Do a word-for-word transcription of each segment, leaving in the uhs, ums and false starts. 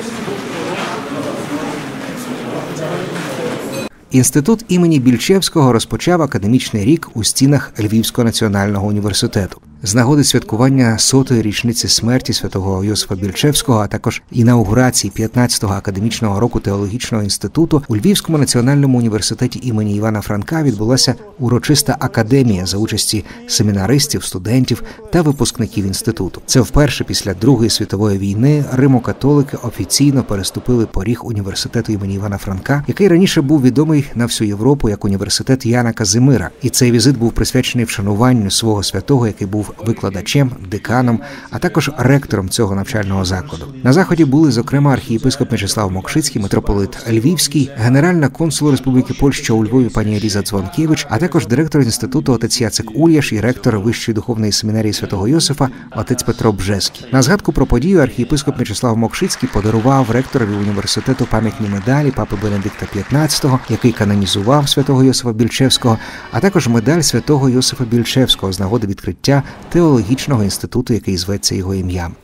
Інститут імені Більчевського розпочав академічний рік у стінах Львівського національного університету. З нагоди святкування сотої річниці смерті святого Йосифа Більчевського, а також інаугурації п'ятнадцятого академічного року теологічного інституту, у Львівському національному університеті імені Івана Франка відбулася урочиста академія за участі семінаристів, студентів та випускників інституту. Це вперше після Другої світової війни римо-католики офіційно переступили поріг університету імені Івана Франка, який раніше був відомий на всю Європу як університет Яна Казимира. І цей візит був присвячений вшануванню свого святого, який був викладачем, деканом, а також ректором цього навчального закладу. На заході були, зокрема, архієпископ Мечислав Мокшицький, митрополит Львівський, генеральна консул Республіки Польща у Львові пані Еліза Дзвонкевич, а також директор інституту отець Яцек Ульяш і ректор Вищої духовної семінарії святого Йосифа отець Петро Бжеський. На згадку про подію архієпископ Мечислав Мокшицький подарував ректорові університету пам'ятні медалі папи Бенедикта п'ятнадцятого, який канонізував святого Йосифа Більчевського, а також медаль святого Йосифа Більчевського з нагоди відкриття теологічного інституту, який зветься його ім'ям.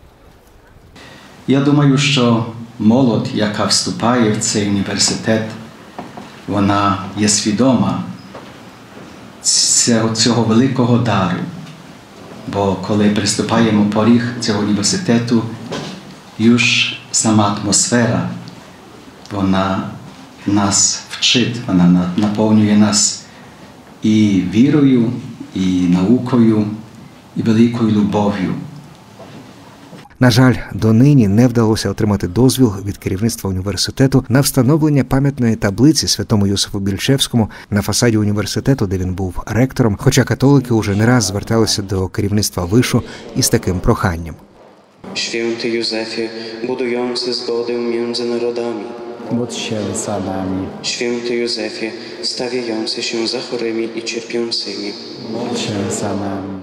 Я думаю, що молодь, яка вступає в цей університет, вона є свідома цього, цього великого дару. Бо коли приступаємо поріг цього університету, już сама атмосфера, вона нас вчить, вона наповнює нас і вірою, і наукою, і великою любов'ю. На жаль, донині не вдалося отримати дозвіл від керівництва університету на встановлення пам'ятної таблиці святому Йосифу Більчевському на фасаді університету, де він був ректором, хоча католики уже не раз зверталися до керівництва вишу із таким проханням. Święty Józefie, budujący zgodę między narodami. Módl się za nami. Święty Józefie, stawiający się za chorymi i cierpiącymi. Módl się za nami.